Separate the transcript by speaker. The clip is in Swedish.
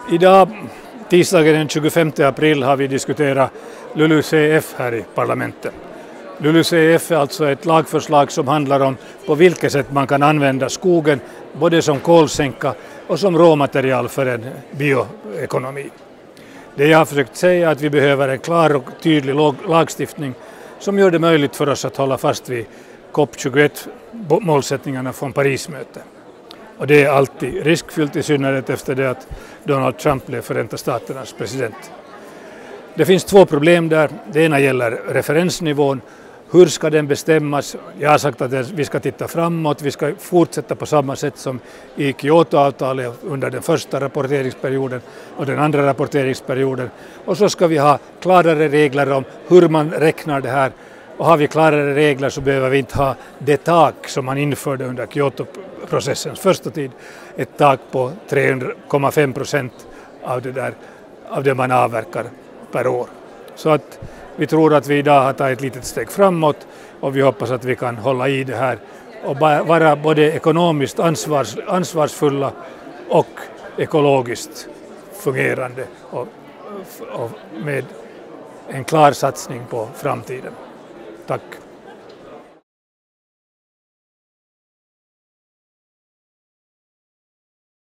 Speaker 1: Idag, tisdagen den 25 april, har vi diskuterat LULUCF här i parlamentet. LULUCF är alltså ett lagförslag som handlar om på vilket sätt man kan använda skogen både som kolsänka och som råmaterial för en bioekonomi. Det jag har försökt säga är att vi behöver en klar och tydlig lagstiftning som gör det möjligt för oss att hålla fast vid COP21 målsättningarna från Parismötet. Och det är alltid riskfyllt, i synnerhet efter det att Donald Trump blev Förenta Staternas president. Det finns två problem där. Det ena gäller referensnivån. Hur ska den bestämmas? Jag har sagt att vi ska titta framåt. Vi ska fortsätta på samma sätt som i Kyoto-avtalet under den första rapporteringsperioden och den andra rapporteringsperioden. Och så ska vi ha klarare regler om hur man räknar det här. Och har vi klarare regler så behöver vi inte ha det tak som man införde under Kyoto-processens första tid. Ett tak på 3,5% av det man avverkar per år. Så att vi tror att vi idag har tagit ett litet steg framåt och vi hoppas att vi kan hålla i det här och vara både ekonomiskt ansvarsfulla och ekologiskt fungerande och med en klar satsning på framtiden. Tack.